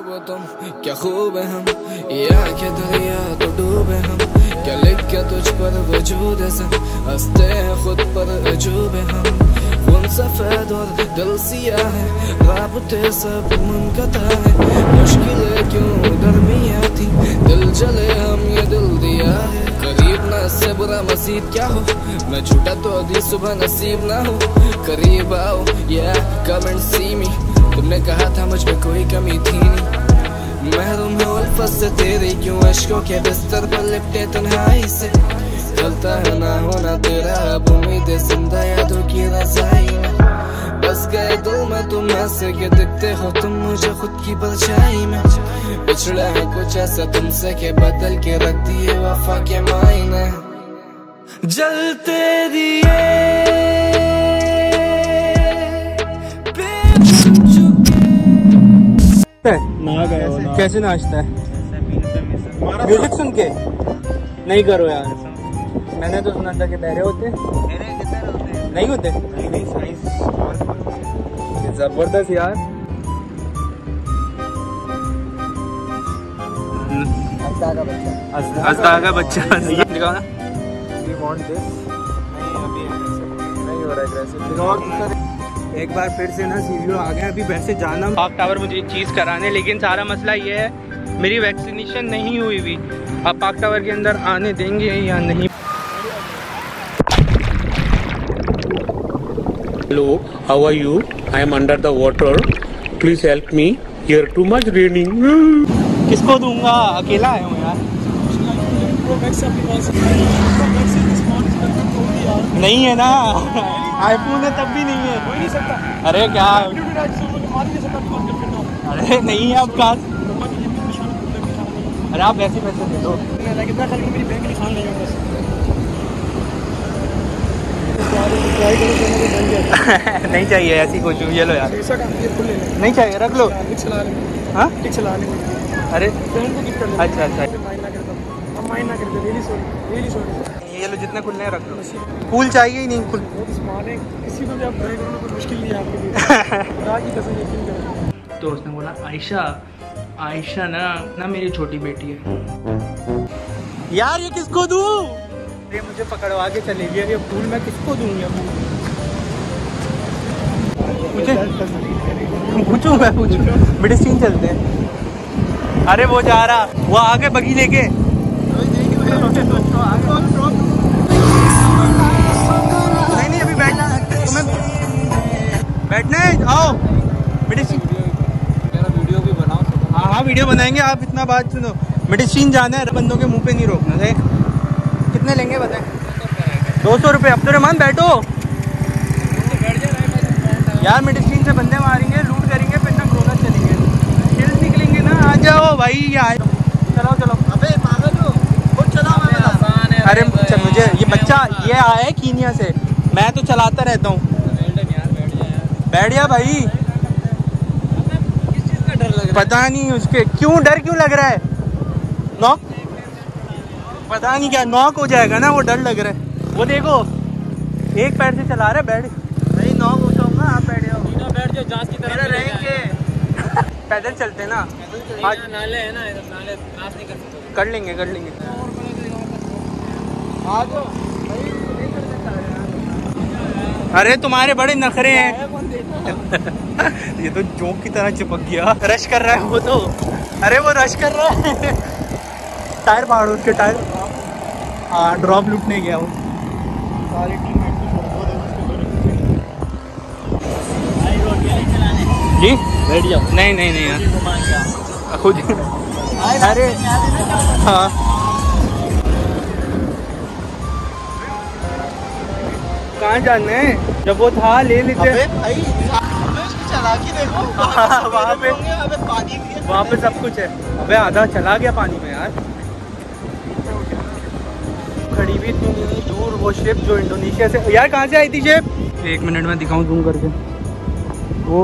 वो तुम क्या खूब है हम, या क्या दरिया तो डूबे हम, क्या लिख के तुझ पर वजूद है सब, हंसते हैं खुद पर अजूब है हम। खून सफेद और दिल सिया है, राबते सब मुनक़ता है, मुश्किलें क्यों दरमिया थी, दिल जले हम ये दिल दिया है। करीब ना इससे बुरा मसीब क्या हो, मैं छूटा तो अभी सुबह नसीब ना हो। करीब आओ या कम एंड सी मी, तुमने कहा था मुझ में कोई कमी थी नहीं। महरूम है उल्फत से तेरी, क्यों अश्कों के बिस्तर पर लिपटे तन्हाई से। चलता है ना होना तेरा, अब उम्मीदें जिंदा यादों की रज़ाई में। बस गए दिल में तुम ऐसे के दिखते हो तुम मुझे खुद की परछाई में। पिछड़ा है कुछ ऐसा तुमसे के बदल के रख दिए वफा के मायने। जलते दिए कैसे नाचता है? म्यूजिक सुन के नहीं करो यार, मैंने तो सुना था कि बहरे होते नहीं होते। जबरदस्त यार। अस्ता का बच्चा दिखाओ ना। नहीं हो रहा है। एक बार फिर से ना सीवीओ आ गया, अभी वैसे जाना पार्क टावर मुझे एक चीज़ कराने, लेकिन सारा मसला ये है मेरी वैक्सीनेशन नहीं हुई हुई। अब पार्क टावर के अंदर आने देंगे या नहीं? Hello, how are you? I am under the water. Please help me. Here too much raining. किसको दूंगा? अकेला आया हूँ यार। नहीं है ना, आईफोन है तब भी नहीं है। हो नहीं सकता। अरे क्या? अरे नहीं है अब का। अरे आप ऐसे पैसे दे दो। नहीं चाहिए ऐसी कुछ, ये लो यार। नहीं चाहिए, रख लो। हाँ अरे अच्छा अच्छा, ये लो जितने खुलने रख लो। फूल चाहिए ही नहीं, फूल किसी को भी आप ट्राई करो, कोई मुश्किल नहीं है आपके लिए। तो उसने बोला आयशा ना मेरी छोटी बेटी है। यार ये किसको दूँ? ये मुझे पकड़वा के चलेगी, ये फूल मैं किसको दूँगी? मुझे पूछूँ, मैं पूछूँ। मेडिसिन चलते हैं। अरे वो जा रहा, वो आगे बगी लेके। नहीं अभी बैठना तुम्हें, बैठना है। आओ मेडिसिन, मेरा वीडियो भी बनाओ। हाँ वीडियो बनाएंगे, आप इतना बात सुनो। मेडिसिन जाना है, बंदों के मुंह पे नहीं रोकना है। कितने लेंगे बताएं? 200 रुपये। अब तो रहमान बैठो यार, मेडिसिन से बंदे मारेंगे, लूट करेंगे, फिर ना कोरोना चलेंगे, खेल निकलेंगे ना। आ जाओ भाई यार, चलो। अबे पागल हो, खुद चलाओ। अरे मुझे ये बच्चा ये आया है कीनिया से, मैं तो चलाता रहता हूँ। बैठ जा भाई। किस चीज़ का डर लग रहा है? पता नहीं उसके क्यों डर क्यों लग रहा है। नॉक पता नहीं क्या नॉक हो जाएगा ना, वो डर लग रहा है। वो देखो एक पैर से चला रहा है। बैठ भाई, नॉक हो जाऊंगा। आप बैठ जाओ, बैठ जाओ, जांच की तरह रहेंगे। पैदल चलते ना, नाले है ना, नाले क्रॉस नहीं कर सकते। कर लेंगे। अरे तुम्हारे बड़े नखरे हैं। ये तो जोक की तरह चिपक गया। रश कर रहा है वो तो। अरे वो रश कर रहा है। टायर फाड़ो उसके टायर। हाँ ड्रॉप लूटने गया वो। जी बैठ जाओ। नहीं यार खुद। अरे हाँ कहाँ जाना है? जब वो था ले लेते। चला के देखो वहाँ पे सब कुछ है। अबे आधा चला गया पानी में यार। खड़ी हुई इतनी दूर वो शिप जो इंडोनेशिया से। यार कहाँ से आई थी शिप? 1 मिनट में दिखाऊं जूम करके। वो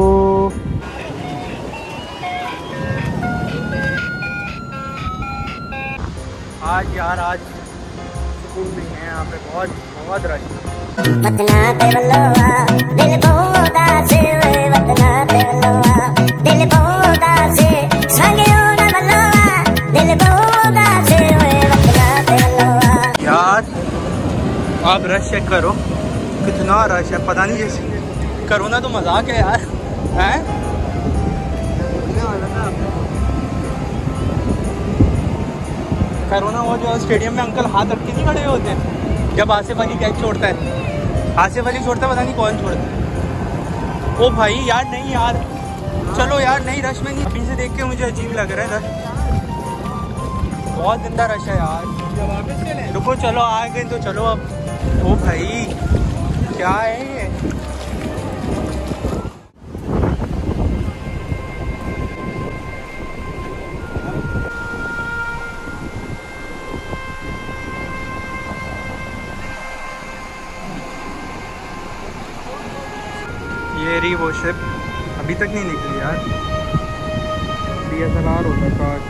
आज यार आज सुकून नहीं है यहाँ पे, बहुत रश। वतना ते वल्लोआ दिल बोदा से, वतना ते वल्लोआ दिल बोदा से संग आप रश चेक करो, कितना रश है, पता नहीं जैसे कोरोना तो मजाक है यार, हैं? कोरोना वो जो स्टेडियम में अंकल हाथ रख के नहीं खड़े होते हैं जब आसिफ अली कैच छोड़ता है, आसिफ अली छोड़ता है, पता नहीं कौन छोड़ता है। ओ भाई यार नहीं यार, चलो यार नहीं, रश में नहीं, अभी से देख के मुझे अजीब लग रहा है रश, बहुत गंदा रश है यार। रुको चलो आ गए तो चलो अब। ओ भाई क्या है ये? ये रही वो शिप, अभी तक नहीं निकली यार, DSLR होता कार्ड।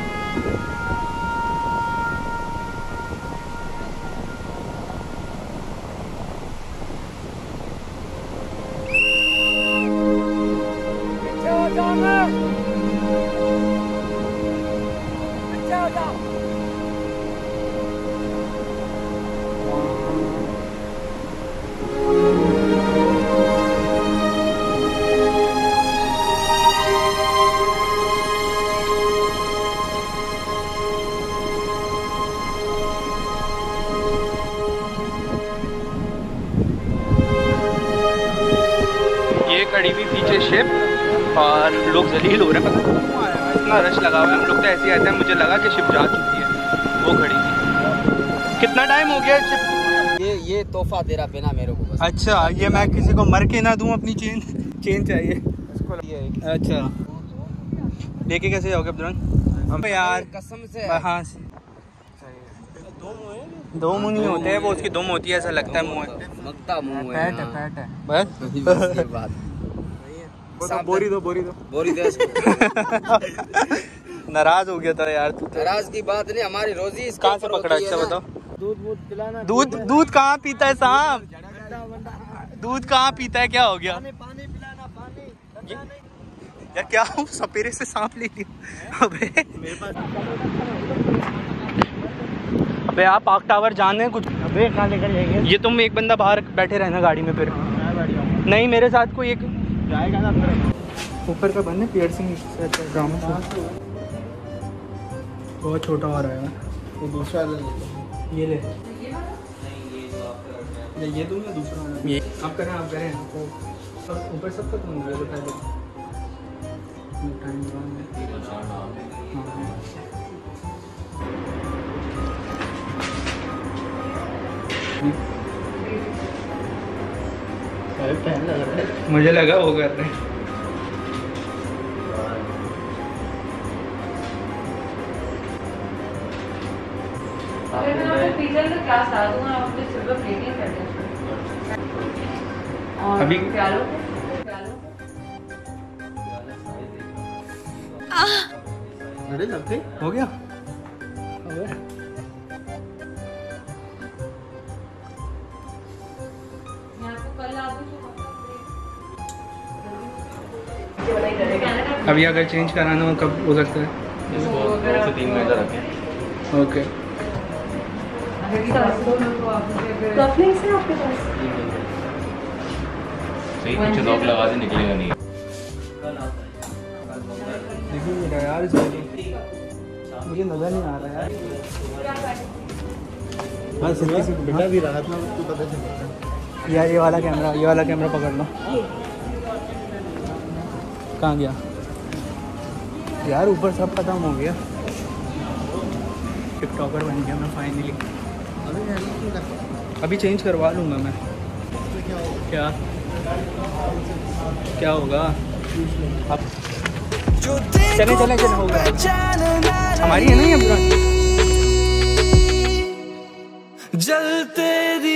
खड़ी हुई पीछे शिप और लोग जलील हो रहे हैं, पता नहीं इतना रश लगा हुआ है। हम लोग तो ऐसे आते हैं, मुझे लगा कि शिप जा चुकी है, वो खड़ी थी। कितना टाइम हो गया शिप? ये तोहफा तेरा पहना मेरे को बस। अच्छा, ये मैं किसी को मर के ना दूं, अपनी चेन चाहिए। अच्छा, लेके कैसे जाओगे अब्दुल यार? कसम से हाँ, दो मुँह नहीं होते हैं, वो उसकी दुम होती है, ऐसा लगता है मुँह है, मगता मुँह है, पैट है बस। ये बात बोरी दो नाराज हो गया था यार तू तो। नाराज की बात नहीं, हमारी रोजी कहाँ से पकड़ा? अच्छा बताओ, दूध कहाँ पीता है सांप? दूध कहाँ पीता है? क्या हो गया यार? क्या हो, सपेरे से सांप ले लिया? अबे आप पार्क टावर जाने हैं कुछ? अबे कहाँ लेकर जाएंगे? ये तुम एक बंदा बाहर बैठे रहना गाड़ी में, फिर नहीं मेरे साथ कोई एक जाएगा ना। ऊपर का बंद है पियर्सिंग, ड्रामा बहुत छोटा हो रहा है यार। दूसरा ये ले, ये तुम या दूसरा वाला? ये आप करें ऊपर सब तक मंगा लो पहले। मुझे लगा वो कर रहे हैं। अभी हो गया। अभी अगर चेंज कराना हो कब हो सकता है? 2 से 3 महीने रखें। ओके। सही कुछ लॉक लगा से निकलेगा नहीं। देखिए यार, मुझे नजर नहीं आ रहा यार। बस बेटा भी राहत में तो पता चलता यार। ये वाला कैमरा पकड़ लो। कहाँ गया यार? ऊपर सब खत्म हो गया। टिकटॉकर बन गया मैं फाइनली। अभी चेंज करवा लूँगा मैं। क्या होगा? अब चले होगा। हमारी है नहीं है पूरा। जल तेरी